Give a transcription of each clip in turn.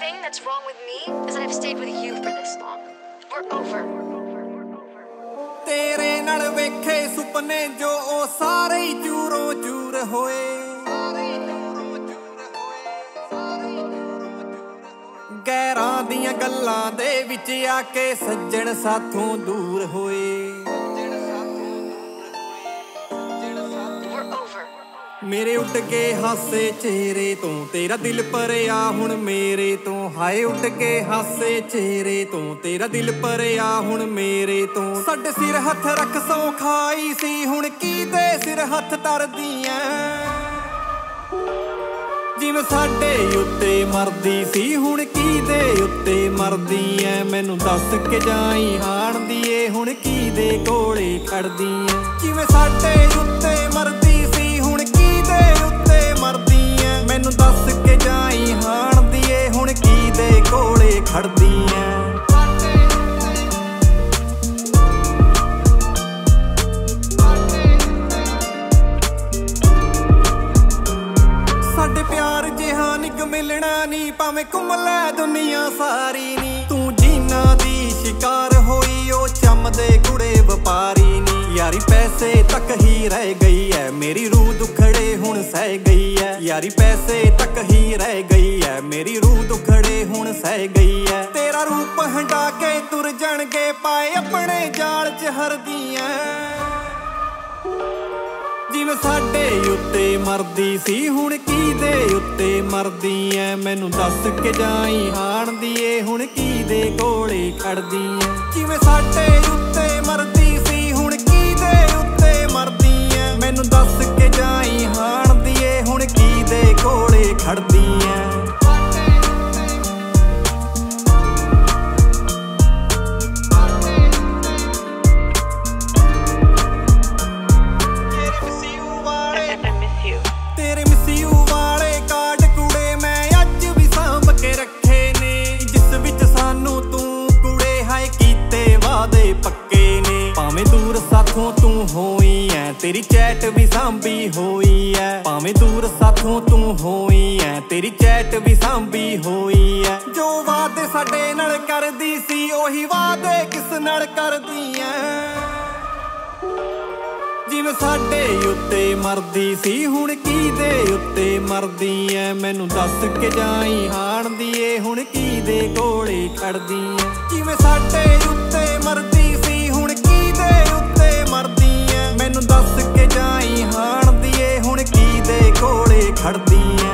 thing that's wrong with me is that I've stayed with you for this long. We're over. तेरे नाल वेखे सुपने जो ओ सारे ही चूरों चूर होए। गैरां दियां गल्लां दे विच आके सज्जण साथों दूर होए। मेरे उठ के हासे चेहरे तो तेरा दिल भरिया हुण मेरे तो। हाय उठ के हासे चेहरे तो तेरा दिल भरिया हुण मेरे तो। साडे सिर हथ रख सौ खाई सी हुण की दे सिर हथ तरदी ऐ। जिवें साडे उत्ते मरदी सी हुण की दे उत्ते मरदी ऐ। मैनू दस के जाई हाण दीए हुण की दे कोले खड़दी ऐ। जिवें साडे उत्ते मरदी सी हुण की दे उत्ते मरदी ऐ। मैनू दस के जाई हाण दीए हुण की दे कोले खड़दी ऐ। साडे प्यार जिहा निग मिलना नी भावें घुम लै दुनिया सारी नी। तू जीना दी शिकार होई ओ चमदे गुड़े व्यापारी नी। यारी पैसे तक ही रह गई है मेरी रूह दुखड़े हुण सह गई है। यारी पैसे तक ही रह गई है मेरी रूह दुखड़े हुण सह गई है। तेरा रूप हंडा के तुर जाणगे पाए अपने जाल च हरदियां। जिवें साडे उत्ते मरदी सी हुण की दे उत्ते मरदी ऐ। मैनू दस के जाई हाण दीए हुण की दे कोले खड़दी ऐ। जिवें साडे उत्ते मरदी सी हुण की दे उत्ते मरदी ऐ। मैनू दस के जाई हाण दीए हुण की दे कोले खड़दी ऐ। तेरे मिसियू वाले कार्ड कुड़े मैं अज भी सांभ के रखे ने। जिस विच सानू तू कुड़े हाय कीते वादे पक्के ने। भावें दूर साथों तू होई ऐ तेरी चैट भी सांभी होई ऐ। भावें दूर साथों तू होई ऐ तेरी चैट भी सांभी होई ऐ। जो वादे साडे नाल करदी सी ओही वादे किस नाल करदी ऐ। जिवें साडे उत्ते मरदी सी हुण की दे उत्ते मरदी ऐ। मैनू दस के जाई हाण दीए हुण की दे कोले खड़दी ऐ। जिवें साडे उत्ते मरदी सी हुण की दे उत्ते मरदी ऐ। मैनू दस के जाई हाण दीए हुण की दे कोले खड़दी ऐ।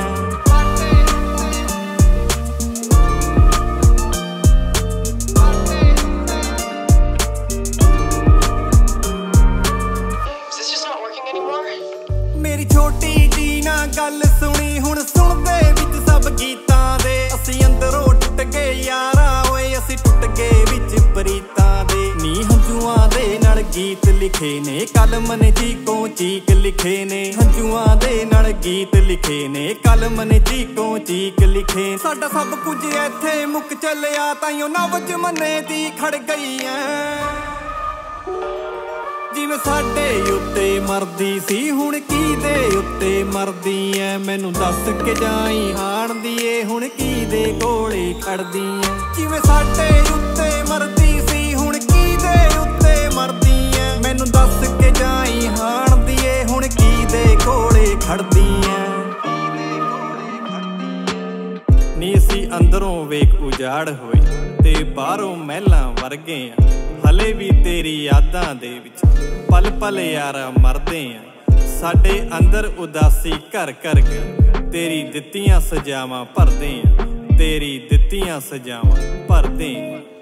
मेरी छोटी जी ना गल सुनी हुण सुनदे विच सब गीतां दे। असीं अंदरों टुट गए यारा ओए असीं टुट गए विच प्रीतां दे। नी हंजुआं दे नाल गीत लिखे ने कलम ने चीकों चीक लिखे ने। हंजुआं दे नाल गीत लिखे ने कलम ने चीकों चीक लिखे। साडा सब कुछ इत्थे मुक चलिया ताइयों नवज मने दी खड़ गई ऐ। जिवें साडे उत्ते मरदी सी हुण की दे उत्ते मरदी ऐ। मैनू दस के जाई हाण दीए हुण की दे कोले खड़दी ऐ। जिवें साडे उत्ते मरदी सी हुण की दे उत्ते मरदी ऐ। मैनू दस के जाई हाण दीए हुण की दे कोले खड़दी ऐ। नी असीं अंदरों वेख उजाड़ होए ते बाहरों महलां वर्गे आ। हले भी तेरी यादां दे विच पल पल यारा मरदे आ। साडे अंदर उदासी घर घर के तेरी दित्तियां सजावां भरदे आ। तेरी दित्तियां सजावां भरदे आ।